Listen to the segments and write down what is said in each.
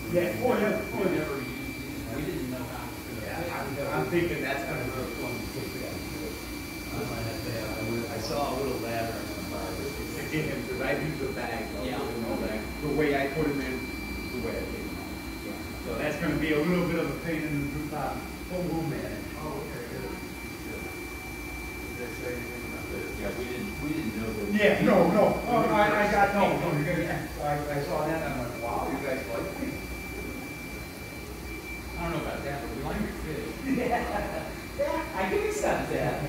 Yeah, oh, yeah, We oh, yeah. never used it, we didn't know how it's gonna Yeah, fit. I'm thinking that's gonna be a fun to take that. I saw a little ladder to get him, because I use a bag, Yeah. the way I put him in, the way I take him out. So that's gonna be a little bit of a pain in the rooftop, but we'll manage. Oh, okay, good. Did they say anything about this? Yeah, we didn't know that. Yeah, no, oh, I got, no, you're gonna, I saw that, and I'm like, wow, you guys like me. I don't know about that, but we like your fish. Yeah, I can accept that.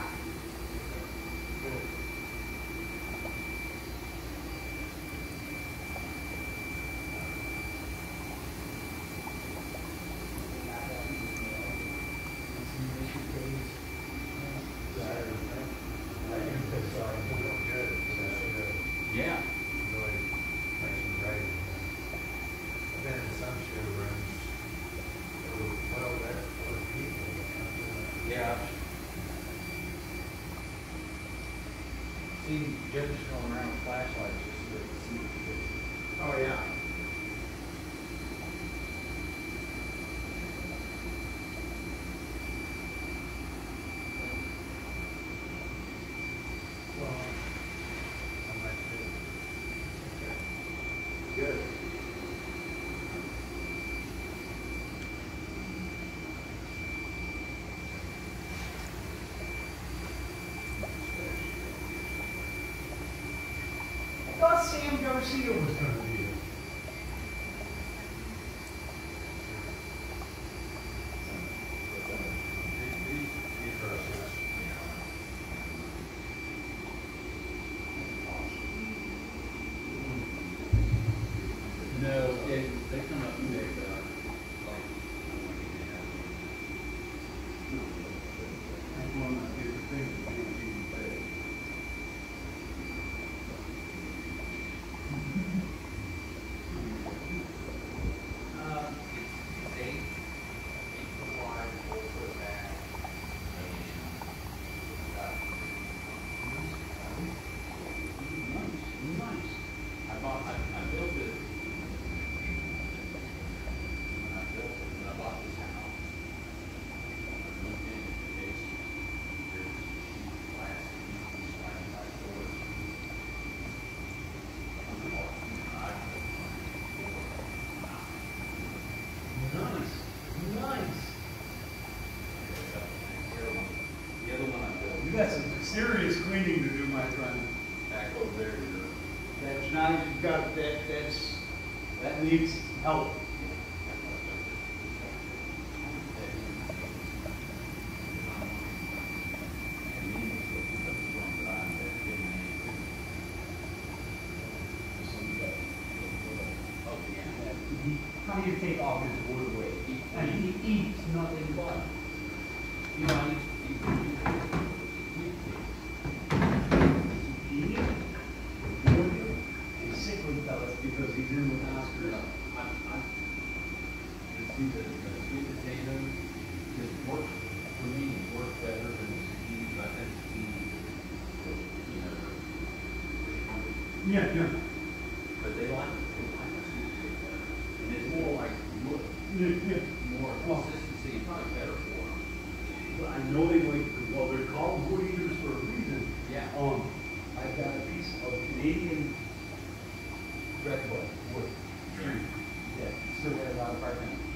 Yeah. Really nice and bright. I've been in some showrooms, there were 12 people. Yeah. Seen judges going around with flashlights just so they can see the fish. Oh, yeah. Well, I might do. Good. I thought Sam Garcia was gonna be here. These dresses, No, they come up with, like, That's one of my favorite things, to be able to eat fish. it's 8 foot wide, 4 foot back, Nice. I built it. When I built it, when I bought this house, I moved in the basement. There's sheet glass, sliding by doors. Nice, nice. The other one I built. You got some serious cleaning to do, my friend. Back over there, That's not, you got, that needs help. How do you take all his wood away? And he eats nothing but. You know, you He would and sickly fellas because he's in with Oscar. see the sweet potato just works, for me, works better than zucchini, but I think zucchini, you know, Yeah, yeah. but they like the sweet potato. And it's more like wood, Yeah, yeah. more consistency, probably better for them. But I know they like, well, they're called wood eaters for a reason. Yeah. I got a piece of Canadian redwood wood tree that still had a lot of bark on it.